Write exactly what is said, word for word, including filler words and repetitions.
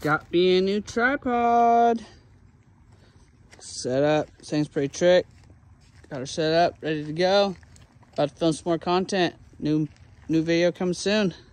Got me a new tripod. Set up, thing's pretty trick. Got her set up, ready to go. About to film some more content. New new video coming soon.